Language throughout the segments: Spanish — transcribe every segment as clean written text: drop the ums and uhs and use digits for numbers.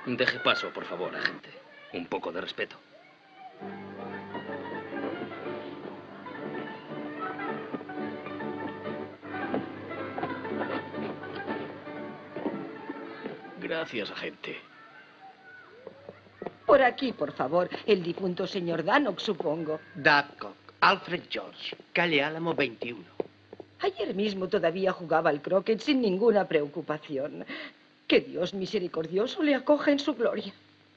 Deje paso, por favor, agente. Un poco de respeto. Gracias, agente. Por aquí, por favor. El difunto señor Dannox, supongo. Dabcock, Alfred George, calle Álamo 21. Ayer mismo todavía jugaba al croquet sin ninguna preocupación. Que Dios misericordioso le acoja en su gloria.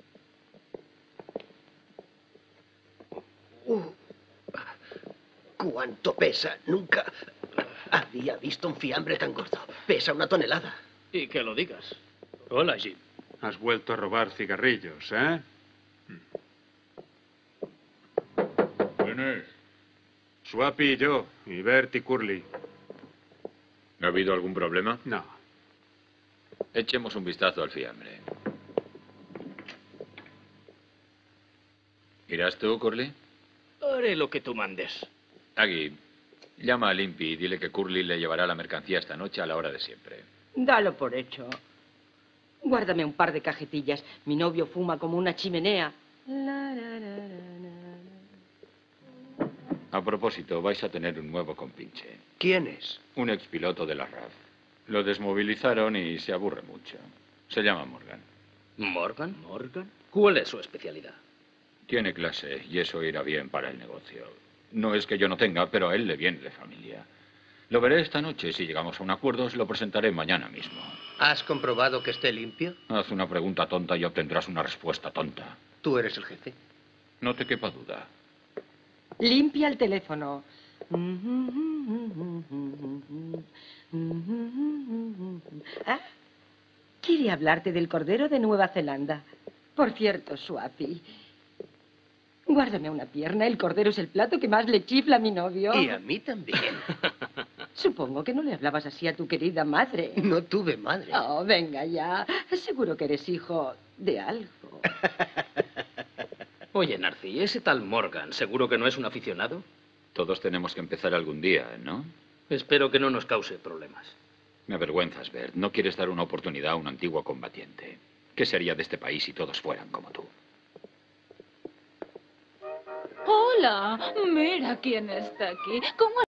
¿Cuánto pesa? Nunca había visto un fiambre tan gordo. Pesa 1 tonelada. Y que lo digas. Hola, Jim. Has vuelto a robar cigarrillos, ¿eh? ¿Quién es? Swappy y yo, y Bert y Curly. ¿Ha habido algún problema? No. Echemos un vistazo al fiambre. ¿Irás tú, Curly? Haré lo que tú mandes. Aggie, llama a Limpy y dile que Curly le llevará la mercancía esta noche a la hora de siempre. Dalo por hecho. Guárdame un par de cajetillas. Mi novio fuma como una chimenea. A propósito, vais a tener un nuevo compinche. ¿Quién es? Un expiloto de la RAF. Lo desmovilizaron y se aburre mucho. Se llama Morgan. ¿Morgan? ¿Morgan? ¿Cuál es su especialidad? Tiene clase y eso irá bien para el negocio. No es que yo no tenga, pero a él le viene de familia. Lo veré esta noche. Si llegamos a un acuerdo, os lo presentaré mañana mismo. ¿Has comprobado que esté limpio? Haz una pregunta tonta y obtendrás una respuesta tonta. Tú eres el jefe. No te quepa duda. Limpia el teléfono. ¿Ah? Quiere hablarte del cordero de Nueva Zelanda. Por cierto, Swappy, guárdame una pierna. El cordero es el plato que más le chifla a mi novio. Y a mí también. Supongo que no le hablabas así a tu querida madre. No tuve madre. Oh, venga ya. Seguro que eres hijo de algo. Oye, Narci, ese tal Morgan, ¿seguro que no es un aficionado? Todos tenemos que empezar algún día, ¿no? Espero que no nos cause problemas. Me avergüenzas, Bert. No quieres dar una oportunidad a un antiguo combatiente. ¿Qué sería de este país si todos fueran como tú? Hola, mira quién está aquí. ¿Cómo